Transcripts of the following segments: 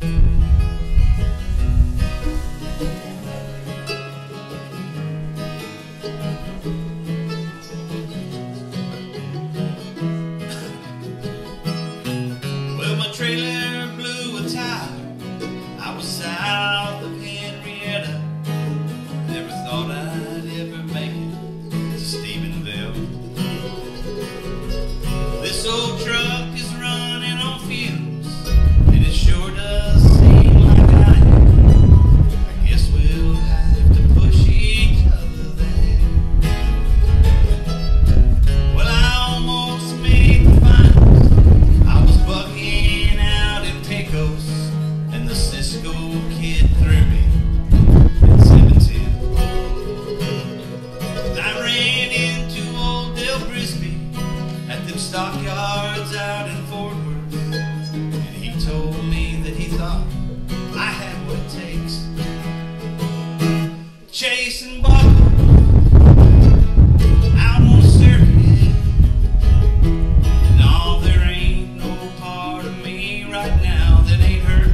Well, my trailer blew a tire. I was south of Henrietta. Never thought I'd ever make it to Stephenville. This old truck is running on fumes, and it sure does seem like I guess we'll have to push each other there. Well, I almost made the finals. I was bucking out in Pecos, and the Cisco kid threw me at 17. I ran into old Del Brisby at them stockyards out in Fort Worth, and he told me that he thought I had what it takes. Chasing buckles out on the circuit. No, there ain't no part of me right now that ain't hurt.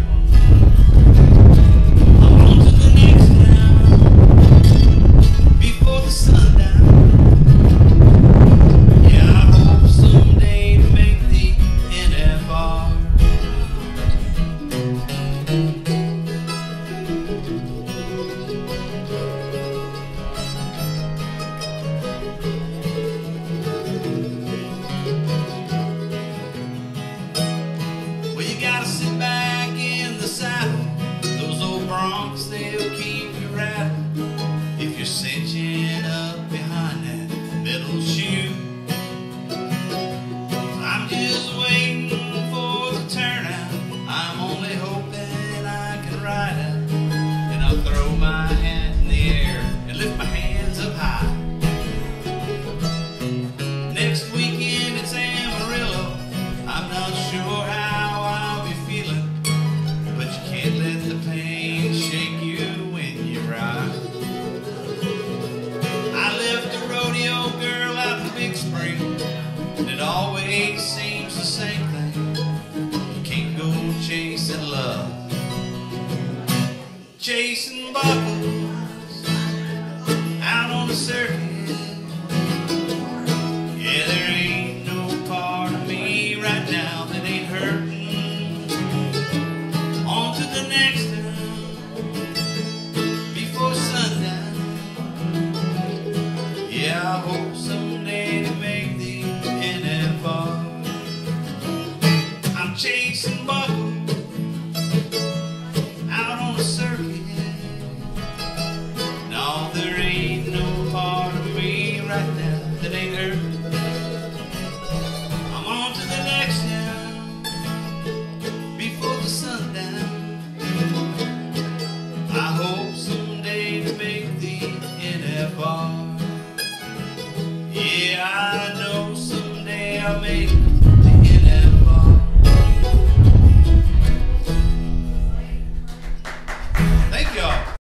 I'm on to the next town before the sundown. Yeah, I hope someday to make the NFR. Well, you gotta sit back in the saddle. Those old broncs, they'll keep you rattling if you're cinching up behind that middle shoe. I'm just waiting for the turnout. I'm only hoping I can ride out, and I'll throw my hat in the air and lift my hands up high. Next weekend it's Amarillo. I'm not sure how I'll be feeling, but you can't let the pain shake you when you ride. I left a rodeo girl out in Big Spring, and it always seems the same thing. You can't go chasing love, chasing buckles out on the circuit. Yeah, there ain't no part of me right now that ain't hurting. On to the next town before sundown. Yeah, I hope someday to make the NFR. I'm chasing buckles out on the circuit. No, there ain't no part of me right now that ain't hurting. I'm on to the next town before the sundown. I hope someday to make the NFR. Yeah, I know someday I'll make